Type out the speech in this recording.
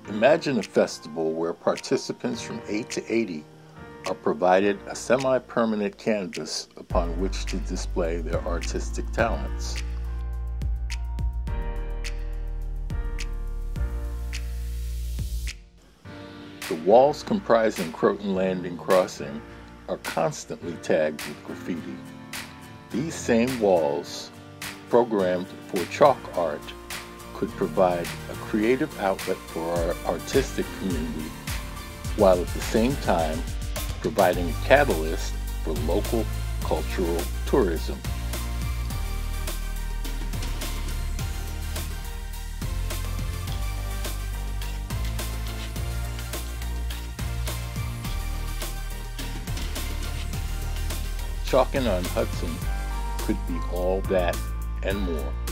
Imagine a festival where participants from 8 to 80 are provided a semi-permanent canvas upon which to display their artistic talents. The walls comprising Croton Landing Crossing are constantly tagged with graffiti. These same walls, programmed for chalk art, could provide a creative outlet for our artistic community, while at the same time providing a catalyst for local cultural tourism. Chalkin on Hudson could be all that and more.